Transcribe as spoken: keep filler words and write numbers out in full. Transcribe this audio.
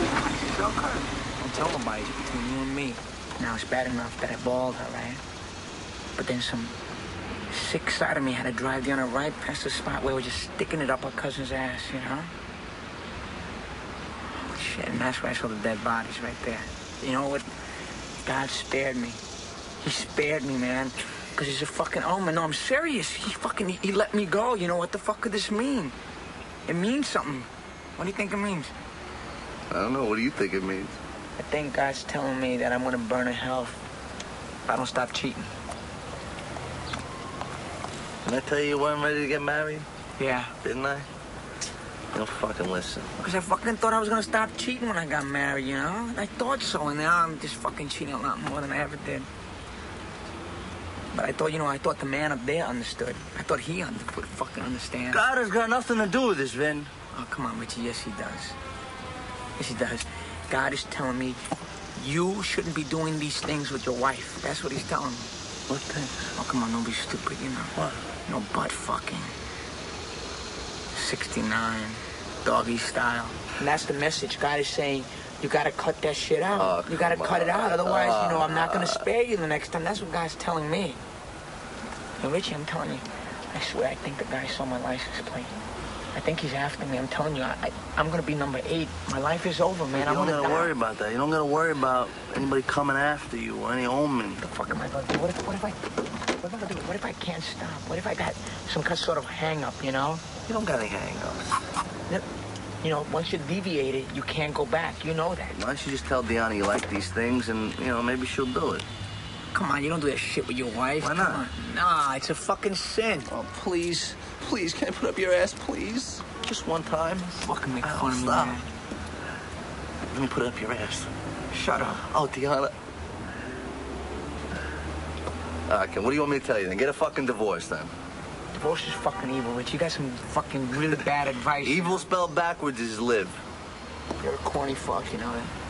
It's okay. Don't tell nobody. It's between you and me. Now, it's bad enough that I balled her, right? But then some sick side of me had to drive down her right past the spot where we were just sticking it up her cousin's ass, you know? Oh, shit, and that's where I saw the dead bodies right there. You know what? God spared me. He spared me, man. Because he's a fucking omen. No, I'm serious. He fucking, he, he let me go. You know, what the fuck could this mean? It means something. What do you think it means? I don't know. What do you think it means? I think God's telling me that I'm gonna burn in hell if I don't stop cheating. Didn't I tell you you weren't ready to get married? Yeah. Didn't I? You don't fucking listen. Because I fucking thought I was gonna stop cheating when I got married, you know? I thought so, and now I'm just fucking cheating a lot more than I ever did. But I thought, you know, I thought the man up there understood. I thought he under would fucking understand. God has got nothing to do with this, Vin. Oh, come on, Richie. Yes, he does. Yes, he does. God is telling me you shouldn't be doing these things with your wife. That's what he's telling me. What things? Oh, come on, don't be stupid, you know. What? No butt fucking. sixty-nine, doggy style. And that's the message. God is saying, you gotta cut that shit out. Oh, you gotta cut on. it out. Otherwise, uh, you know, I'm not gonna spare you the next time. That's what God's telling me. And Richie, I'm telling you, I swear, I think the guy saw my license plate. I think he's after me. I'm telling you, I, I, I'm gonna be number eight. My life is over, man. You I'm don't gonna gotta die. worry about that. You don't gotta worry about anybody coming after you or any omen. What the fuck am I gonna do? What if, what if I, what if I do? What if I can't stop? What if I got some kind of sort of hang-up, you know? You don't got any hang-ups. You know, once you're deviated, you can't go back. You know that. Why don't you just tell Deanna you like these things and, you know, maybe she'll do it. Come on, you don't do that shit with your wife. Why not? Come on. Nah, it's a fucking sin. Oh, please. Please, can I put up your ass, please? Just one time. Fucking make Oh, fun of me, stop. man. Let me put it up your ass. Shut up. Oh, Deanna. Okay, what do you want me to tell you then? Get a fucking divorce then. Divorce is fucking evil, Rich. You got some fucking really bad advice. Evil spelled backwards is live. You're a corny fuck, you know that?